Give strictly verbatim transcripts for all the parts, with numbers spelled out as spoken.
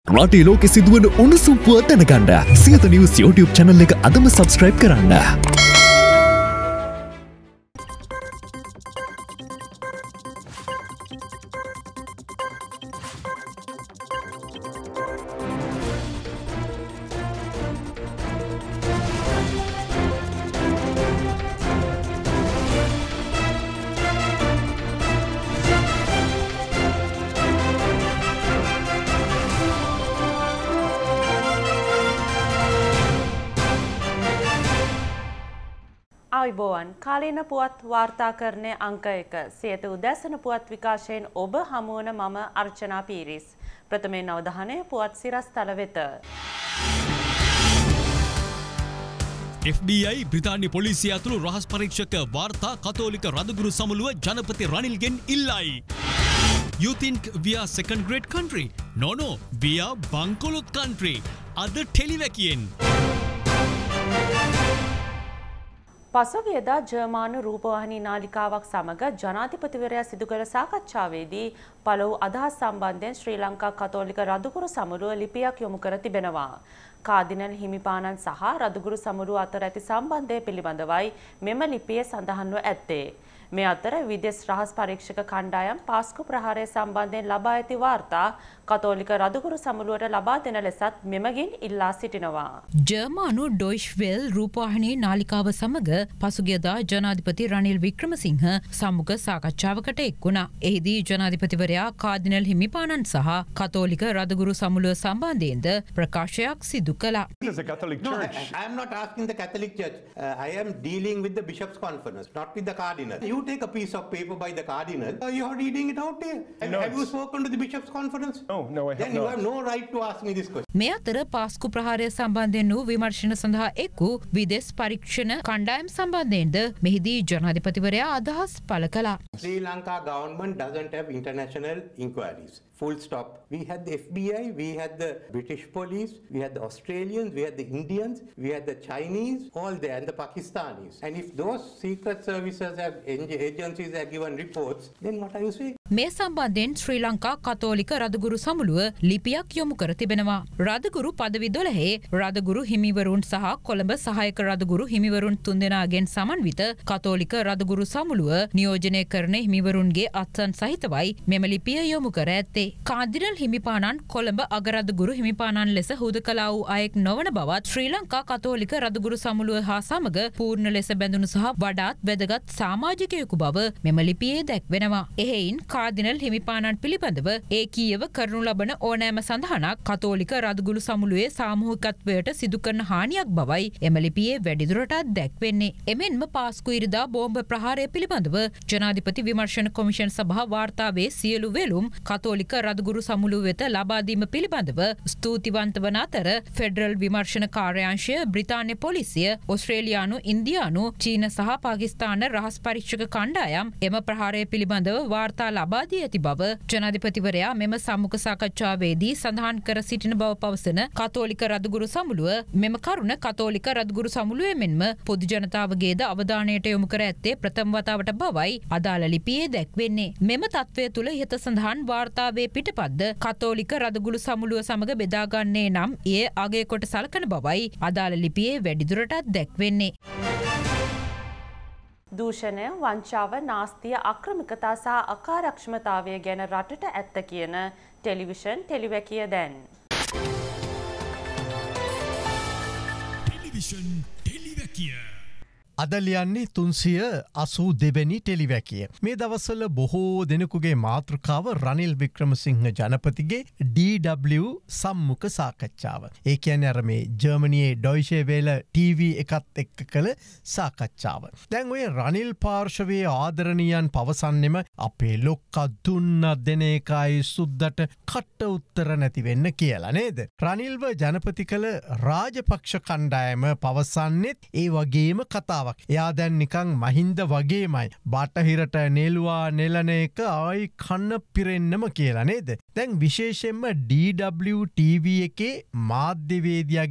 රටේ ලෝකෙ සිදුවන උණුසුම් පුවත් දැනගන්න සියත නිවුස් YouTube channel එක අදම subscribe කරන්න. ආයුබෝවන් කාලීන පුවත් වාර්තාකරණයේ අංක එක සියත උදැසන පුවත් විකාශයෙන් ඔබ හමුවන මම අර්චනා පීරිස්. ප්‍රථමයෙන් අවධානය පුවත් සිරස්තල වෙත. F B I බ්‍රිතාන්‍ය පොලිසිය ඇතුළු රහස් පරීක්ෂක වාර්තා කතෝලික රදගුරු සමුළුව ජනපති රනිල්ගෙන් ඉල්ලයි. You think we are second grade country? No no, we are බංකොලොත් country. අද ටෙලිවැකියෙන්. පසුගියදා ජර්මානු රූපවාහිනී නාලිකාවක් සමග ජනාධිපතිවරයා සිදු කළ සාකච්ඡාවේදී පළවු අදහස් සම්බන්ධයෙන් ශ්‍රී ලංකා කතෝලික රදගුරු සමුළුව ලිපියක් යොමු කර තිබෙනවා. කාදිනල් හිමිපාණන් සහ රදගුරු සමුළුව අතර ඇති සම්බන්ධය පිළිබඳවයි මෙම ලිපියේ සඳහන්ව ඇත්තේ. මේ අතර විදේශ රහස් පරීක්ෂක කණ්ඩායම් පාස්කු ප්‍රහාරය සම්බන්ධයෙන් ලබා ඇති වාර්තා කතෝලික රදගුරු සමුළුවට ලබා දෙන ලෙසත් මෙමගින් ඉල්ලා සිටිනවා. ජර්මානු ඩොයිච් වෙල් රූපවාහිනී නාලිකාව සමග පසුගියදා ජනාධිපති රනිල් වික්‍රමසිංහ සම්මුඛ සාකච්ඡාවකට එක් වුණා. එහිදී ජනාධිපතිවරයා කාදිනල් හිමිපාණන් සහ කතෝලික රදගුරු සමුළුව සම්බන්ධයෙන්ද ප්‍රකාශයක් සිදු කළා. No, I, I am not asking the Catholic Church. Uh, I am dealing with the Bishops' Conference, not with the Cardinal. You take a piece of paper by the Cardinal, uh, you are reading it out there. Have, No, have you spoken to the Bishops' Conference? No, no, I have Then you not. have no right to ask me this question. මේ අතර පාස්කු ප්‍රහාරය සම්බන්ධයෙන් වූ විමර්ශන සඳහා එක් වූ විදේශ පරීක්ෂණ කණ්ඩායම් සම්බන්ධයෙන්ද මෙහිදී ජනාධිපතිවරයා අදහස් පළ කළා. Sri Lanka government doesn't have international inquiries. Full stop. We had the F B I, we had the British police, we had the Australians, we had the Indians, we had the Chinese, all there, and the Pakistanis. And if those secret services have agencies have given reports, then what are you saying? මේ සම්බන්ධයෙන් ශ්‍රී ලංකා කතෝලික රදගුරු සමුළුව ලිපියක් යොමු කර තිබෙනවා. රදගුරු පදවි දොළහේ රදගුරු හිමිවරුන් සහ කොළඹ සහායක රදගුරු හිමිවරුන් තුන්දෙනාගෙන් සමන්විත කතෝලික රදගුරු සමුළුව නියෝජනය කරන හිමිවරුන්ගේ අත්සන් සහිතවයි මෙම ලිපිය යොමු කර ඇත්තේ. කාදිනල් හිමිපාණන් කොළඹ අගරදගුරු හිමිපාණන් ලෙස හුදකලා වූ අයෙක් නොවන බවත් ශ්‍රී ලංකා කතෝලික රදගුරු සමුළුව හා සමග පූර්ණ ලෙස බැඳුණු සහ වඩාත් වැදගත් සමාජිකයෙකු බව මෙම ලිපියේ දැක්වෙනවා. එහෙයින් කාදිනල් හිමිපාණන් පිළිබඳව ඒකීයව කරනු ලබන ඕනෑම සඳහනක් කතෝලික රදගුරු සමුළුවේ සාමූහිකත්වයට සිදු කරන හානියක් බවයි එම ලිපියේ වැඩිදුරටත් දැක්වෙන්නේ. එමෙන්ම පාස්කු ඉරිදා බෝම්බ ප්‍රහාරය පිළිබඳව ජනාධිපති විමර්ශන කොමිෂන් සභා වාර්තාවේ සියලු වෙළුම් කතෝලික රදගුරු සමුළුව වෙත ලබා දීම පිළිබඳව ස්තුතිවන්ත වන අතර ෆෙඩරල් විමර්ශන කාර්යාංශය, බ්‍රිතාන්‍ය පොලිසිය, ඕස්ට්‍රේලියානු, ඉන්දියානු, චීන සහ පාකිස්තාන රහස් පරීක්ෂක කණ්ඩායම් එම ප්‍රහාරය පිළිබඳව වාර්තා ලබා දී ඇති බව ජනාධිපතිවරයා මෙම සම්මුඛ සාකච්ඡාවේදී සඳහන් කර සිටින බව පවසන කතෝලික රදගුරු සමුළුව මෙම කරුණ කතෝලික රදගුරු සමුළුවේ මෙන්ම පොදු ජනතාවගේද අවධානයට යොමු කර ඇත්තේ ප්‍රථම වතාවට බවයි අදාළ ලිපියේ දැක්වෙන්නේ. මෙම තත්ත්වය තුළ ඉහත සඳහන් වාර්තාවේ පිටපත්ද කතෝලික රදගුරු සමුළුව සමග බෙදාගන්නේ නම් එය අගය කොට සලකන බවයි අදාළ ලිපියේ වැඩිදුරටත් දැක්වෙන්නේ. දූෂණය, වංචාව, නාස්තිය, අක්‍රමිකතා සහ අකාර්යක්ෂමතාවය ගැන රටට ඇත්ත කියන ටෙලිවිෂන් ටෙලිවැකිය දැන්. ටෙලිවිෂන් ටෙලිවැකිය. අද ලියන්නේ තුන්සිය අසූ දෙවැනි ටෙලිවැකිය. මේ දවස්වල බොහෝ දෙනෙකුගේ මාතෘකාව රනිල් වික්‍රමසිංහ ජනපතිගේ ඩී ඩබ්ලිව් සම්මුඛ සාකච්ඡාව. ඒ කියන්නේ අර මේ ජර්මනියේ ඩොයිෂේ වේල ටීවී එකත් එක්ක කළ සාකච්ඡාව. දැන් ඔය රනිල් පාර්ශවයේ ආදරණීයන් පවසන්නෙම අපේ ලොක්කා දුන්න දෙන එකයි සුද්දට කට උත්තර නැති වෙන්න කියලා නේද? රනිල්ව ජනපති කළ රාජපක්ෂ කණ්ඩායම පවසන්නෙත් ඒ වගේම කතාව. එයා දැන් නිකං මහින්ද වගේමයි බටහිරට නෙල්වා නෙලන එක ආයි කන්න පිරෙන්නම කියලා නේද? දැන් විශේෂයෙන්ම ඩී ඩබ්ලිව් ටීවී එකේ මාධ්‍යවේදියාගෙන්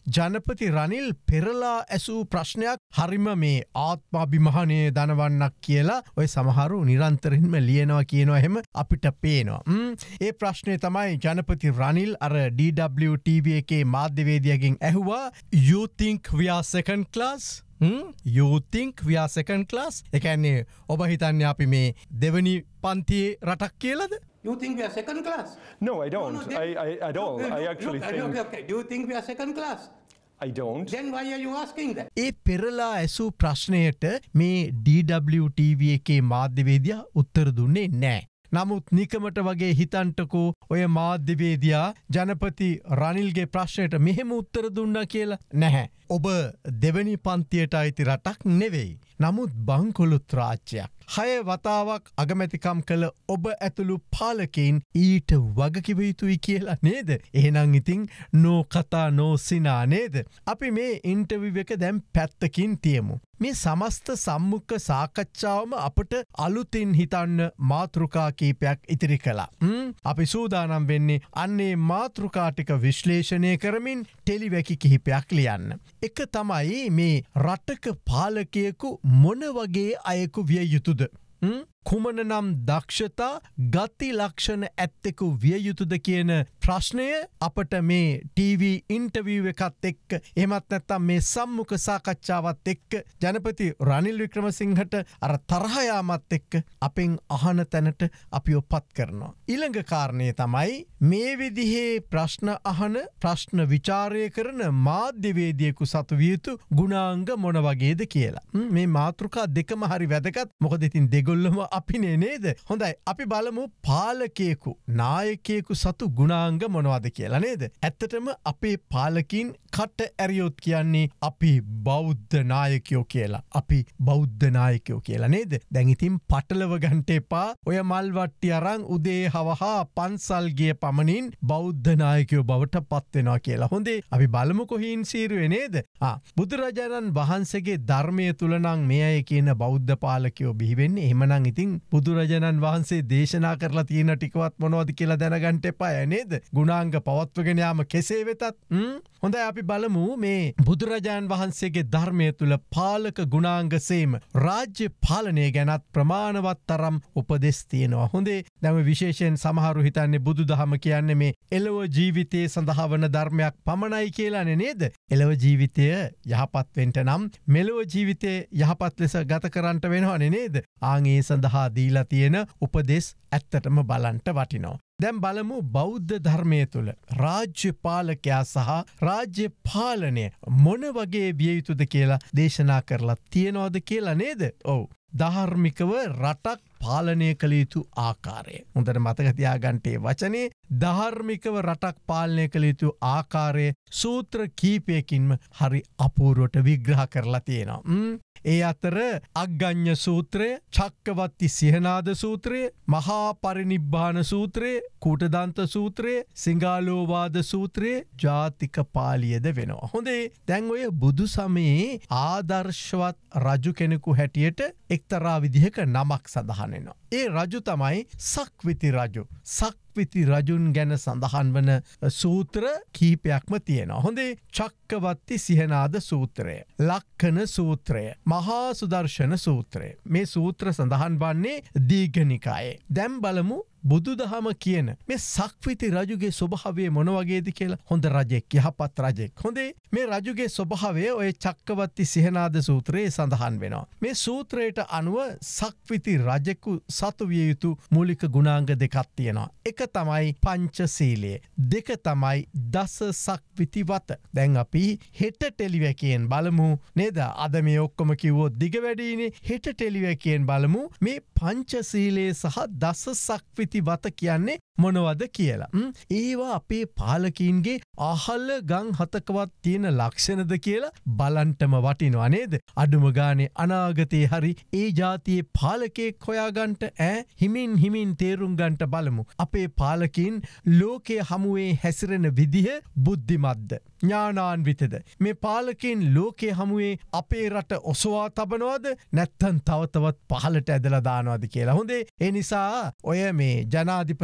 ජනපති රනිල් පෙරලා ඇසූ ප්‍රශ්නයක් හරිම මේ ආත්මාභිමානය දනවන්නක් කියලා ඔය සමහරු නිරන්තරයෙන්ම ලියනවා කියනවා එහෙම අපිට පේනවා. ඒ ප්‍රශ්නය තමයි ජනපති රනිල් අර ඩී ඩබ්ලිව් ටී වී එකේ මාධ්‍යවේදියාගෙන් ඇහුවා you think we are second class? Hmm? You think we are second class? එකන්නේ ඔබ හිතන්නේ අපි මේ දෙවනි පන්තියේ රටක් කියලාද? You think we are second class? No, I don't. No, no, then- I, I, at all. Look, I look, actually look, think. okay, okay. Do you think we are second class? I don't. Then why are you asking that? ඒ පෙරලා ඇසූ ප්‍රශ්නයට මේ ඩී W T වී එකේ මාධ්‍යවේදියා උත්තර දුන්නේ නෑ. නමුත් නිකමට වගේ හිතන්ටකෝ ඔය මාධ්‍යවේදයා ජනපති රනිල්ගේ ප්‍රශ්නයට මෙහෙම උත්තර දුන්නා කියලා නැහැ. ඔබ දෙවනි පන්තියට අයිති රටක් නෙවෙයි. නමුත් බංකොලොත් රාජ්‍යයක්. හය වතාවක් අගමැතිකම් කළ ඔබ ඇතුළු පාලකයින් ඊට වගකිව යුතුයි කියලා නේද? එහෙනම් ඉතින් නෝ කතා නෝ සිනා නේද? අපි මේ ඉන්ටර්විව් එක දැන් පැත්තකින් තියමු. මේ සමස්ත සම්මුඛ සාකච්ඡාවම අපට අලුතින් හිතන්න මාතෘකා කීපයක් ඉතිරි කළා. අපි සූදානම් වෙන්නේ අන්නේ මාතෘකා ටික විශ්ලේෂණය කරමින් ටෙලිවැකි කිහිපයක් ලියන්න. එක තමයි මේ රටක පාලකයෙකු මොන වගේ අයෙකු විය යුතුද? කුමන නම් දක්ෂතා ගති ලක්ෂණ ඇත්තෙකු විය යුතුද කියන ප්‍රශ්නය අපට මේ ටීවී ඉන්ටර්විව් එකත් එක්ක එහෙමත් නැත්නම් මේ සම්මුඛ සාකච්ඡාවත් එක්ක ජනපති රනිල් වික්‍රමසිංහට අර තරහ යාමත් එක්ක අපෙන් අහන තැනට අපිව පත් කරනවා. ඊළඟ කාරණේ තමයි මේ විදිහේ ප්‍රශ්න අහන ප්‍රශ්න විචාරය කරන මාධ්‍යවේදියෙකු සතු විය යුතු ගුණාංග මොන වගේද කියලා. මේ මාතෘකා දෙකම හරි වැදගත්. මොකද ඉතින් දෙගොල්ලම අපිනේ නේද? හොඳයි අපි බලමු පාලකයෙකු නායකයෙකු සතු ගුණාංග මොනවද කියලා නේද? ඇත්තටම අපේ පාලකින් කට ඇරියොත් කියන්නේ අපි බෞද්ධ නායකයෝ කියලා. අපි බෞද්ධ නායකයෝ කියලා නේද? දැන් ඉතින් පටලව ගන්නට එපා. ඔය මල් වට්ටි අරන් උදේ හවහා පන්සල් ගිය පමණින් බෞද්ධ නායකයෝ බවට පත් වෙනවා කියලා. හොඳේ අපි බලමු කොහින් සීරුවේ නේද? ආ බුදුරජාණන් වහන්සේගේ ධර්මයේ තුල නම් මේ අය කියන බෞද්ධ පාලකයෝ බිහි වෙන්නේ. එහෙමනම් ඉතින් බුදුරජාණන් වහන්සේ දේශනා කරලා තියෙන ටිකවත් මොනවද කියලා දැනගන්න එපා නේද? ගුණාංග පවත්වගෙන යාම කෙසේ වෙතත් හොඳයි අපි බලමු මේ බුදුරජාණන් වහන්සේගේ ධර්මයේ තුල පාලක ගුණාංගසේම රාජ්‍ය පාලනය ගැනත් ප්‍රමාණවත් තරම් උපදෙස් තියෙනවා. හොඳේ දැන් විශේෂයෙන් සමහරු හිතන්නේ බුදුදහම කියන්නේ මේ එළව ජීවිතයේ සඳහා වන ධර්මයක් පමණයි කියලානේ නේද? එළව ජීවිතය යහපත් වෙන්න නම් මෙලොව ජීවිතය යහපත් ලෙස ගත කරන්නට වෙනවනේ නේද? ආන් ඒ සඳහා දීලා තියෙන උපදෙස් ඇත්තටම බලන්ට වටිනවා. දැන් බලමු බෞද්ධ ධර්මයේ තුල රාජ්‍ය පාලකයා සහ රාජ්‍ය පාලනය මොන වගේ විය යුතුද කියලා දේශනා කරලා තියෙනවද කියලා නේද? ඔව්. ධාර්මිකව රටක් පාලනය කළ යුතු ආකාරය. හොඳට මතක තියාගන්න මේ වචනේ ධාර්මිකව රටක් පාලනය කළ යුතු ආකාරය සූත්‍ර කීපයකින්ම හරි අපූර්වට විග්‍රහ කරලා තියෙනවා. ඒ අතර අග්ගඤ්ඤ සූත්‍රය, චක්කවර්ති සිහනාද සූත්‍රය, මහා පරිනිබ්බාන සූත්‍රය, කූටදන්ත සූත්‍රය, සිංහාලෝවාද සූත්‍රය, ජාතික පාළියද වෙනවා. හොඳේ දැන් ඔය බුදු සමයේ ආදර්ශවත් රජු කෙනෙකු හැටියට එක්තරා විදිහක නමක් සඳහන් වෙනවා. ඒ රජු තමයි සක්විති රජු. සක්විති රජුන් ගැන සඳහන් වන සූත්‍ර කීපයක්ම තියෙනවා. හොඳේ චක්කවර්ති සිහනාද සූත්‍රය, ලක්ඛණ සූත්‍රය, මහා සුදර්ශන සූත්‍රය. මේ සූත්‍ර සඳහන් වන්නේ දීඝනිකායේ. දැන් බලමු බුදුදහම කියන මේ සක්විති රජුගේ ස්වභාවය මොන වගේද කියලා. හොඳ රජෙක්, යහපත් රජෙක්. හොඳේ මේ රජුගේ ස්වභාවය ඔය චක්කවර්ති සිහනාද සූත්‍රයේ සඳහන් වෙනවා. මේ සූත්‍රයට අනුව සක්විති රජෙකු සතු විය යුතු මූලික ගුණාංග දෙකක් තියෙනවා. එක තමයි පංචශීලය, දෙක තමයි දස සක්විති වත. දැන් අපි හෙට ටෙලිවැකියෙන් බලමු නේද? අද මේ ඔක්කොම කිව්වොත් දිග වැඩිනේ. හෙට ටෙලිවැකියෙන් බලමු මේ පංචශීලයේ සහ දස සක්විති වත කියන්නේ මොනවද කියලා. ඒවා අපේ පාලකීන්ගේ අහල ගම් හතකවත් තියෙන ලක්ෂණද කියලා බලන්ටම වටිනවා නේද? අඩුම ගානේ අනාගතේ හරි ඒ ජාතියේ පාලකයෙක් හොයාගන්නට ඈ හිමින් හිමින් තේරුම් ගන්නට බලමු. අපේ පාලකීන් ලෝකයේ හමුවේ හැසිරෙන විදිහ බුද්ධිමත්ද? ඥානාන්විතද? මේ පාලකීන් ලෝකයේ හමුවේ අපේ රට ඔසවා තබනවද? නැත්නම් තව තවත් පහලට ඇදලා දානවද කියලා. හොඳේ ඒ නිසා ඔය මේ ජනාධිපති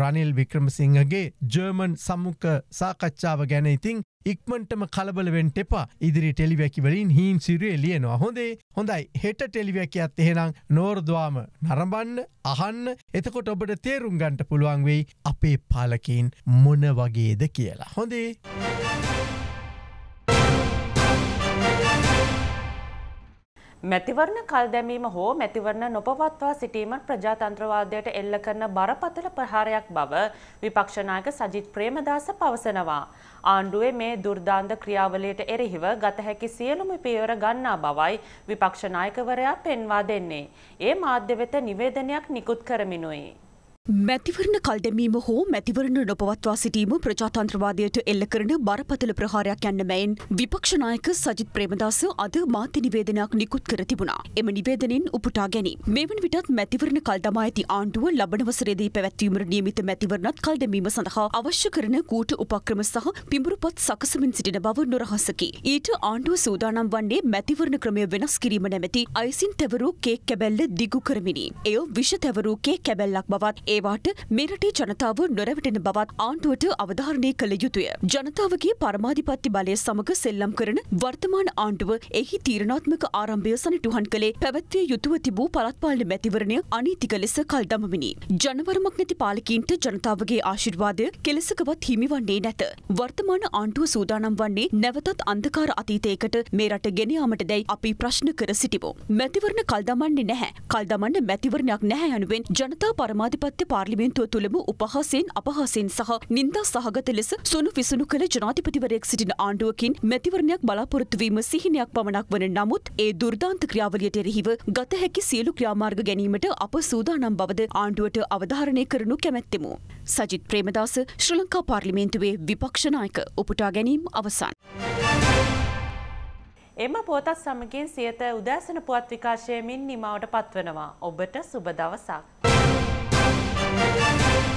රනිල් වික්‍රමසිංහගේ ජර්මන් සම්මුඛ සාකච්ඡාව ගැන ඉතින් ඉක්මන්ටම කලබල වෙන්න එපා. ඉදිරි ටෙලිවැකි වලින් හීන් සිරුවේ ලියනවා. හොඳේ. හොඳයි. හෙට ටෙලිවැකියත් එහෙනම් නෝර්ද්වාම නරඹන්න, අහන්න. එතකොට ඔබට තේරුම් ගන්න පුළුවන් වෙයි අපේ පාලකයන් මොන වගේද කියලා. හොඳේ. මැතිවරණ කල් දැමීම හෝ මැතිවරණ නොපවත්වා සිටීම ප්‍රජාතන්ත්‍රවාදයට එල්ල කරන බරපතල ප්‍රහාරයක් බව විපක්ෂ නායක සජිත් ප්‍රේමදාස පවසනවා. ආණ්ඩුවේ මේ දුර්දාන්ත ක්‍රියාවලියට එරෙහිව ගත හැකි සියලුම පියවර ගන්නා බවයි විපක්ෂ නායකවරයා පෙන්වා දෙන්නේ. ඒ මාධ්‍ය වෙත නිවේදනයක් නිකුත් කරමිනුයි. මැතිවරණ කල්දැමීම හෝ මැතිවරණ නොපවත්වා සිටීම ප්‍රජාතන්ත්‍රවාදයට එල්ල කරන බරපතල ප්‍රහාරයක් යන්න මැයින් විපක්ෂ නායක සජිත් ප්‍රේමදාස අද මාධ්‍ය නිවේදනයක් නිකුත් කර තිබුණා. එම නිවේදනයෙන් උපුටා ගැනීම. මෙවන විටත් මැතිවරණ කල්දමා ඇති ආණ්ඩුව ලබන වසරේදී පැවැත්වීමට නියමිත මැතිවරණත් කල්දැමීම සඳහා අවශ්‍ය කරන කූට උපක්‍රම සහ පිඹුරුපත් සකසමින් සිටින බව නොරහසකි. ඊට ආණ්ඩුව සූදානම් වන්නේ මැතිවරණ ක්‍රමය වෙනස් කිරීම නැමැති අයිසින් තැවරූ කේක් කැබැල්ල දිගු කරමිනි. එය විෂ තැවරූ කේක් කැබැල්ලක් බවත් ඒවාට මේ රටේ ජනතාව නොරැවටෙන බවත් ආණ්ඩුවට අවධාරණය කළ යුතුය. ජනතාවගේ පරමාධිපත්‍ය බලය සමග සෙල්ලම් කරන වර්තමාන ආණ්ඩුව එහි තීරණාත්මක ආරම්භය සනිටුහන් කළේ පැවැත්විය යුතුව තිබූ පළාත් මැතිවරණය අනීතික ලෙස කල් දමමිනි. ජනවරමක් නැති පාලකීන්ට ජනතාවගේ ආශිර්වාදය කෙලෙසකවත් හිමිවන්නේ නැත. වර්තමාන ආණ්ඩුව සූදානම් වන්නේ නැවතත් අන්ධකාර අතීතයකට මේ රට ගෙන යාමට දැයි අපි ප්‍රශ්න කර සිටිමු. මැතිවරණ කල් දමන්නේ නැහැ. කල් දමන්න මැතිවරණයක් නැහැ යනුවෙන් ජනතා පරමාධිපත්‍ය පාර්ලිමේන්තුව තුළම උපහාසයෙන් අපහාසයෙන් සහ නින්දා සහගත ලෙස සුණු විසුණු කළ ජනාධිපතිවරයෙක් සිටින ආණ්ඩුවකින් මැතිවරණයක් බලාපොරොත්තු වීම සිහිනයක් පමණක් වන නමුත් ඒ දුර්දාන්ත ක්‍රියාවලියට එරෙහිව ගත හැකි සියලු ක්‍රියාමාර්ග ගැනීමට අප සූදානම් බවද ආණ්ඩුවට අවධාරණය කරනු කැමැත්තෙමු. සජිත් ප්‍රේමදාස ශ්‍රී ලංකා පාර්ලිමේන්තුවේ විපක්ෂ නායක උපුටා ගැනීම අවසන්. එම පුවතත් සමගින් සියත උදෑසන පුවත් විකාශයමින් නිමාවට පත්වනවා. ඔබට සුබ දවසක්.